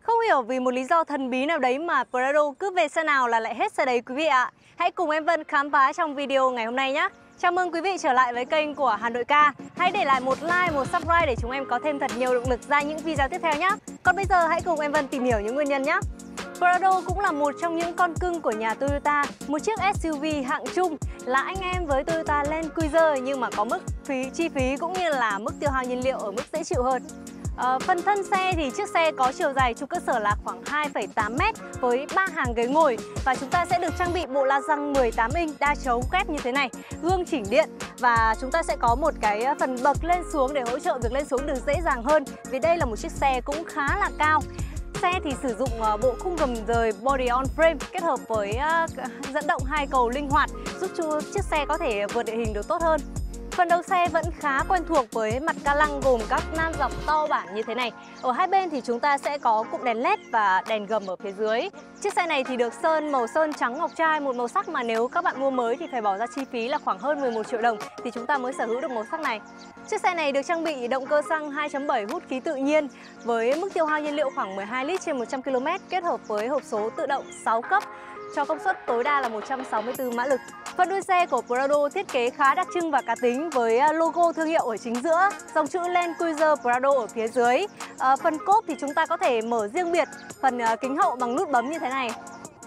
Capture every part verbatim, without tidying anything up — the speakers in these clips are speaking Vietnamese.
Không hiểu vì một lý do thần bí nào đấy mà Prado cứ về xe nào là lại hết xe đấy quý vị ạ. Hãy cùng em Vân khám phá trong video ngày hôm nay nhé. Chào mừng quý vị trở lại với kênh của Hà Nội Car. Hãy để lại một like, một subscribe để chúng em có thêm thật nhiều động lực ra những video tiếp theo nhé. Còn bây giờ hãy cùng em Vân tìm hiểu những nguyên nhân nhé. Prado cũng là một trong những con cưng của nhà Toyota, một chiếc ét u vê hạng trung, là anh em với Toyota Land Cruiser nhưng mà có mức phí chi phí cũng như là mức tiêu hao nhiên liệu ở mức dễ chịu hơn. À, phần thân xe thì chiếc xe có chiều dài trục cơ sở là khoảng hai phẩy tám mét với ba hàng ghế ngồi, và chúng ta sẽ được trang bị bộ la răng mười tám inch đa chấu kép như thế này, gương chỉnh điện, và chúng ta sẽ có một cái phần bậc lên xuống để hỗ trợ việc lên xuống được dễ dàng hơn, vì đây là một chiếc xe cũng khá là cao. Xe thì sử dụng bộ khung gầm rời body on frame kết hợp với dẫn động hai cầu linh hoạt, giúp cho chiếc xe có thể vượt địa hình được tốt hơn. Phần đầu xe vẫn khá quen thuộc với mặt ca lăng gồm các nan dọc to bản như thế này. Ở hai bên thì chúng ta sẽ có cụm đèn led và đèn gầm ở phía dưới. Chiếc xe này thì được sơn màu sơn trắng ngọc trai, một màu sắc mà nếu các bạn mua mới thì phải bỏ ra chi phí là khoảng hơn mười một triệu đồng thì chúng ta mới sở hữu được màu sắc này. Chiếc xe này được trang bị động cơ xăng hai chấm bảy hút khí tự nhiên với mức tiêu hao nhiên liệu khoảng mười hai lít trên một trăm ki lô mét, kết hợp với hộp số tự động sáu cấp cho công suất tối đa là một trăm sáu mươi tư mã lực. Phần đuôi xe của Prado thiết kế khá đặc trưng và cá tính với logo thương hiệu ở chính giữa, dòng chữ Land Cruiser Prado ở phía dưới. À, phần cốp thì chúng ta có thể mở riêng biệt phần kính hậu bằng nút bấm như thế này.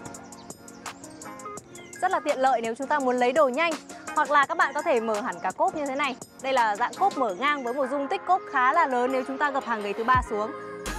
Rất là tiện lợi nếu chúng ta muốn lấy đồ nhanh, hoặc là các bạn có thể mở hẳn cả cốp như thế này. Đây là dạng cốp mở ngang với một dung tích cốp khá là lớn nếu chúng ta gập hàng ghế thứ ba xuống.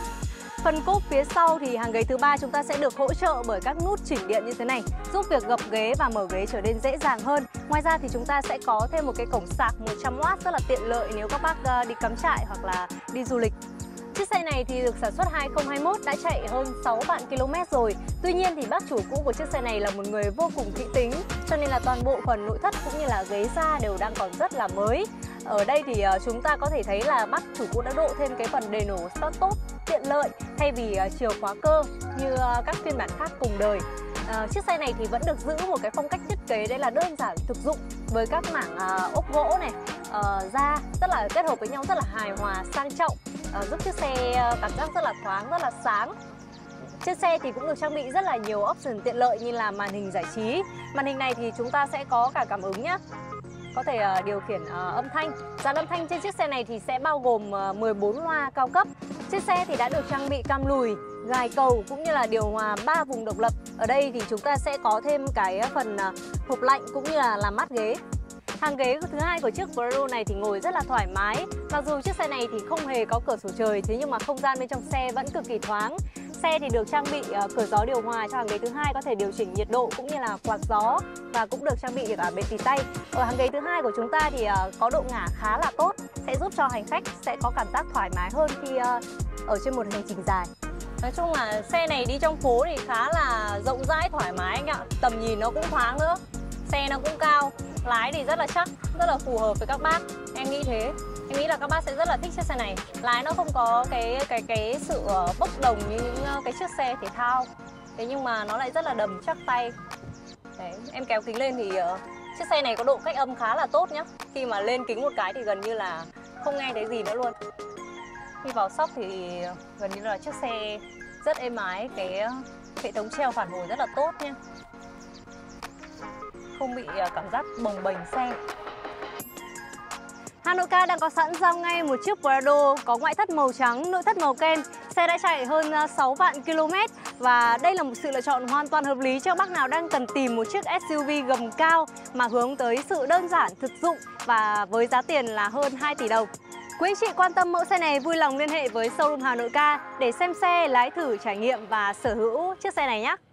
Phần cốp phía sau thì hàng ghế thứ ba chúng ta sẽ được hỗ trợ bởi các nút chỉnh điện như thế này, giúp việc gập ghế và mở ghế trở nên dễ dàng hơn. Ngoài ra thì chúng ta sẽ có thêm một cái cổng sạc một trăm oát rất là tiện lợi nếu các bác đi cắm trại hoặc là đi du lịch. Chiếc xe này thì được sản xuất hai không hai mốt, đã chạy hơn sáu vạn ki lô mét rồi. Tuy nhiên thì bác chủ cũ của chiếc xe này là một người vô cùng kỹ tính, cho nên là toàn bộ phần nội thất cũng như là ghế da đều đang còn rất là mới. Ở đây thì chúng ta có thể thấy là bác chủ cũ đã độ thêm cái phần đề nổ start tốt tiện lợi thay vì chìa khóa cơ như các phiên bản khác cùng đời. À, chiếc xe này thì vẫn được giữ một cái phong cách thiết kế đây là đơn giản thực dụng, với các mảng uh, ốp gỗ này, uh, da rất là kết hợp với nhau rất là hài hòa sang trọng, uh, giúp chiếc xe uh, cảm giác rất là thoáng, rất là sáng. Chiếc xe thì cũng được trang bị rất là nhiều option tiện lợi như là màn hình giải trí. Màn hình này thì chúng ta sẽ có cả cảm ứng nhá, có thể uh, điều khiển uh, âm thanh. Dàn âm thanh trên chiếc xe này thì sẽ bao gồm uh, mười bốn loa cao cấp. Chiếc xe thì đã được trang bị cam lùi, gài cầu cũng như là điều hòa ba vùng độc lập. Ở đây thì chúng ta sẽ có thêm cái phần uh, hộp lạnh cũng như là làm mát ghế. Hàng ghế thứ hai của chiếc Prado này thì ngồi rất là thoải mái. Mặc dù chiếc xe này thì không hề có cửa sổ trời, thế nhưng mà không gian bên trong xe vẫn cực kỳ thoáng. Xe thì được trang bị uh, cửa gió điều hòa cho hàng ghế thứ hai, có thể điều chỉnh nhiệt độ cũng như là quạt gió, và cũng được trang bị cả bệ tì tay. Ở hàng ghế thứ hai của chúng ta thì uh, có độ ngả khá là tốt, sẽ giúp cho hành khách sẽ có cảm giác thoải mái hơn khi uh, ở trên một hành trình dài. Nói chung là xe này đi trong phố thì khá là rộng rãi thoải mái anh ạ. Tầm nhìn nó cũng thoáng nữa, xe nó cũng cao, lái thì rất là chắc, rất là phù hợp với các bác. Em nghĩ thế. Em nghĩ là các bác sẽ rất là thích chiếc xe này. Lái nó không có cái cái cái sự bốc đồng như những cái chiếc xe thể thao, thế nhưng mà nó lại rất là đầm chắc tay. Đấy, em kéo kính lên thì uh, chiếc xe này có độ cách âm khá là tốt nhá. Khi mà lên kính một cái thì gần như là không nghe thấy gì nữa luôn. Khi vào sóc thì gần như là chiếc xe rất êm ái, cái hệ thống treo phản hồi rất là tốt nhá, không bị cảm giác bồng bềnh xe. Hà Nội Car đang có sẵn giao ngay một chiếc Prado có ngoại thất màu trắng, nội thất màu kem. Xe đã chạy hơn sáu vạn ki lô mét và đây là một sự lựa chọn hoàn toàn hợp lý cho bác nào đang cần tìm một chiếc ét u vê gầm cao mà hướng tới sự đơn giản, thực dụng và với giá tiền là hơn hai tỷ đồng. Quý anh chị quan tâm mẫu xe này vui lòng liên hệ với showroom Hà Nội Car để xem xe, lái thử, trải nghiệm và sở hữu chiếc xe này nhé.